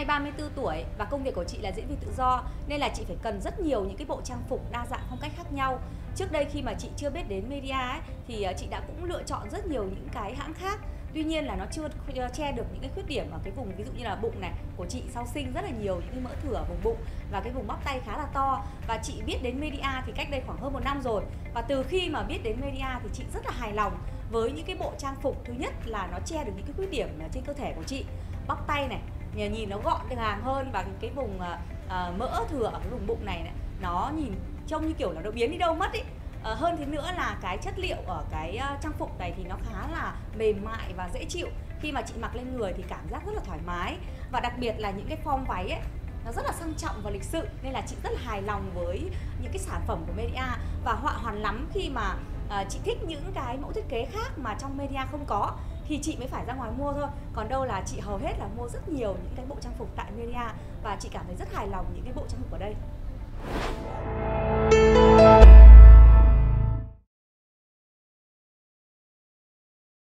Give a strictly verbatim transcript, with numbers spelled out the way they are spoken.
ba mươi tư tuổi và công việc của chị là diễn viên tự do, nên là chị phải cần rất nhiều những cái bộ trang phục đa dạng phong cách khác nhau. Trước đây khi mà chị chưa biết đến Media ấy, thì chị đã cũng lựa chọn rất nhiều những cái hãng khác. Tuy nhiên là nó chưa che được những cái khuyết điểm ở cái vùng, ví dụ như là bụng này của chị sau sinh rất là nhiều những cái mỡ thừa ở vùng bụng và cái vùng bắp tay khá là to. Và chị biết đến Media thì cách đây khoảng hơn một năm rồi. Và từ khi mà biết đến Media thì chị rất là hài lòng với những cái bộ trang phục. Thứ nhất là nó che được những cái khuyết điểm trên cơ thể của chị, bắp tay này nhìn nó gọn gàng hơn, và cái vùng uh, mỡ thừa ở cái vùng bụng này, này nó nhìn trông như kiểu là nó biến đi đâu mất ý. Uh, hơn thế nữa là cái chất liệu ở cái uh, trang phục này thì nó khá là mềm mại và dễ chịu. Khi mà chị mặc lên người thì cảm giác rất là thoải mái, và đặc biệt là những cái form váy ấy nó rất là sang trọng và lịch sự, nên là chị rất là hài lòng với những cái sản phẩm của Media. Và họa hoàn lắm khi mà uh, chị thích những cái mẫu thiết kế khác mà trong Media không có thì chị mới phải ra ngoài mua thôi. Còn đâu là chị hầu hết là mua rất nhiều những cái bộ trang phục tại Media, và chị cảm thấy rất hài lòng những cái bộ trang phục ở đây.